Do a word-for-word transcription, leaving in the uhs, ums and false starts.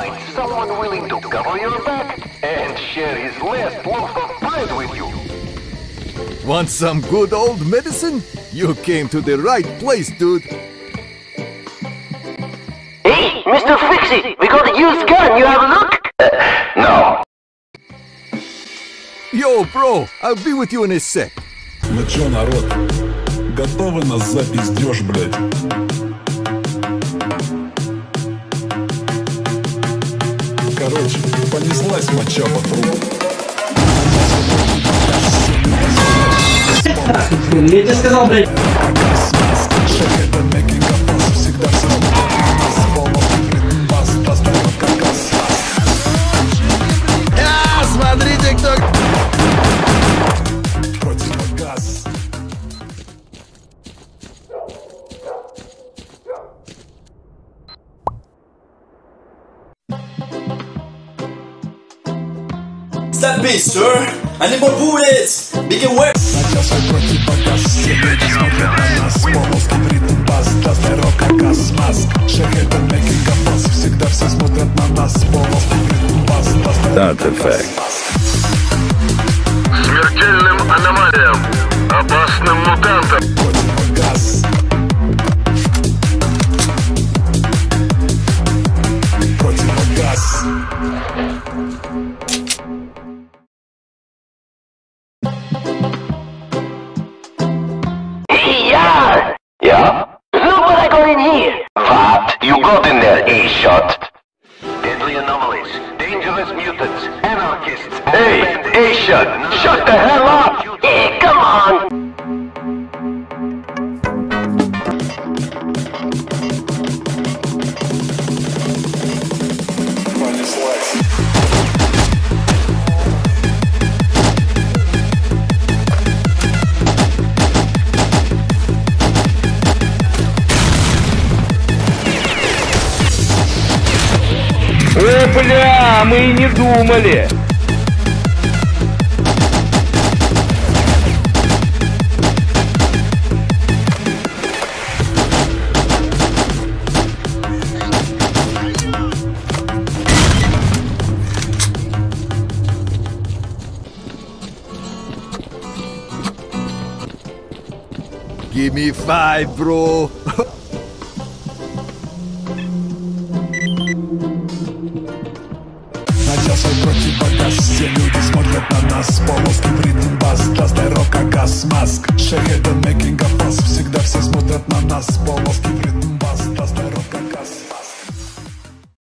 find someone willing to cover your back and share his last loaf of bread with you. Want some good old medicine? You came to the right place, dude. Hey, Mister Fixie, we got a used gun, you have a look? Uh, no. Yo, bro, I'll be with you in a sec. Ну чё, народ, готовы на запиздёж, блядь? Короче, понеслась моча по трубу. Я тебе сказал, блядь. А, смотрите, кто... Противогаз. That bitch, sir. I need more bullets. Big and wet. Надел свой противогаз. Все люди смотрят на нас. Полоски в ритм бас. Даст рока газ маск. Шахеда making a fuss. Всегда все смотрят на нас. Полоски в ритм бас. Даст рока газ маск. Смертельным аномалиям, опасным мутантам. Противогаз. Противогаз. Yeah! Yeah? Look what I got in here! What? You got in there, A-shot. Deadly anomalies, dangerous mutants, anarchists. Hey, A-shot, shut the hell up! Hey, come on! Понеслась. Э, бля, мы и не думали. Give me five, bro. Надел свой противогаз. Все люди смотрят на нас. Полоски в ритм бас. Даст рока газ маск. Шахеда making a fuss. Всегда все смотрят на нас. Полоски в ритм бас. Даст